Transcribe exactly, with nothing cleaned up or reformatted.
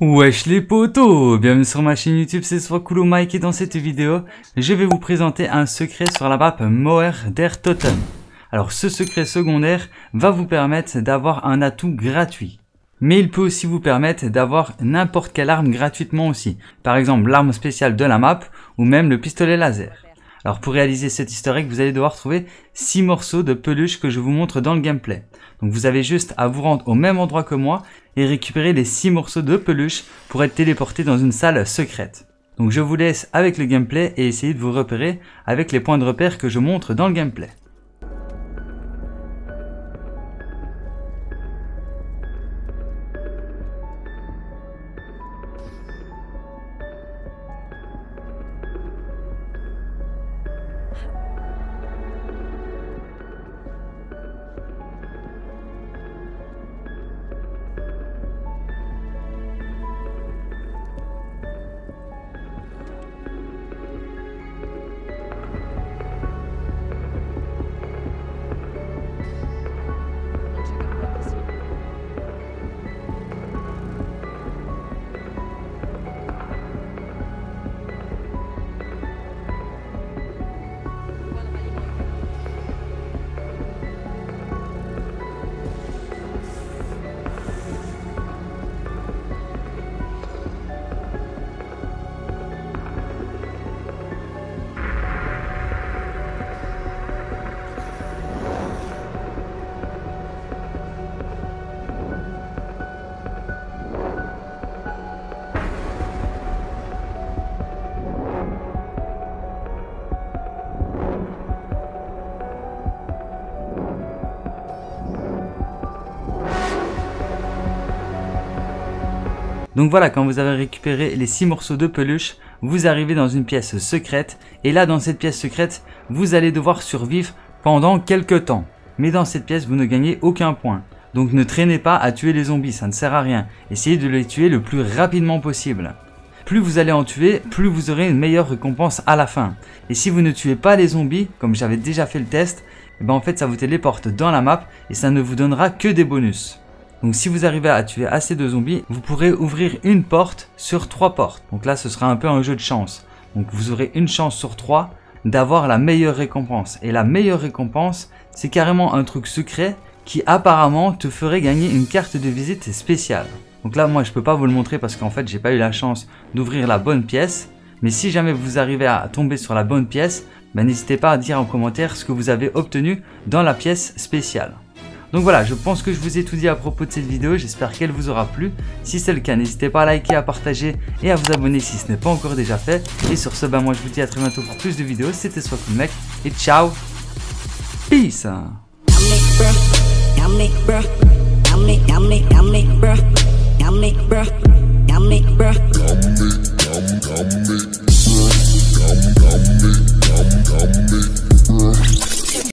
Wesh les potos, bienvenue sur ma chaîne YouTube, c'est Swakulu Mike et dans cette vidéo, je vais vous présenter un secret sur la map Moer der Toten. Alors ce secret secondaire va vous permettre d'avoir un atout gratuit. Mais il peut aussi vous permettre d'avoir n'importe quelle arme gratuitement aussi. Par exemple l'arme spéciale de la map ou même le pistolet laser. Alors pour réaliser cet historique, vous allez devoir trouver six morceaux de peluche que je vous montre dans le gameplay. Donc vous avez juste à vous rendre au même endroit que moi et récupérer les six morceaux de peluche pour être téléporté dans une salle secrète. Donc je vous laisse avec le gameplay et essayez de vous repérer avec les points de repère que je montre dans le gameplay. Donc voilà, quand vous avez récupéré les six morceaux de peluche, vous arrivez dans une pièce secrète et là dans cette pièce secrète, vous allez devoir survivre pendant quelques temps. Mais dans cette pièce, vous ne gagnez aucun point. Donc ne traînez pas à tuer les zombies, ça ne sert à rien. Essayez de les tuer le plus rapidement possible. Plus vous allez en tuer, plus vous aurez une meilleure récompense à la fin. Et si vous ne tuez pas les zombies, comme j'avais déjà fait le test, eh ben en fait ça vous téléporte dans la map et ça ne vous donnera que des bonus. Donc si vous arrivez à tuer assez de zombies, vous pourrez ouvrir une porte sur trois portes. Donc là ce sera un peu un jeu de chance. Donc vous aurez une chance sur trois d'avoir la meilleure récompense. Et la meilleure récompense, c'est carrément un truc secret qui apparemment te ferait gagner une carte de visite spéciale. Donc là moi je peux pas vous le montrer parce qu'en fait j'ai pas eu la chance d'ouvrir la bonne pièce. Mais si jamais vous arrivez à tomber sur la bonne pièce, ben n'hésitez pas à dire en commentaire ce que vous avez obtenu dans la pièce spéciale. Donc voilà, je pense que je vous ai tout dit à propos de cette vidéo, j'espère qu'elle vous aura plu. Si c'est le cas, n'hésitez pas à liker, à partager et à vous abonner si ce n'est pas encore déjà fait. Et sur ce, ben moi je vous dis à très bientôt pour plus de vidéos, c'était Swakulu Mike et ciao, peace. Yummy, bruh.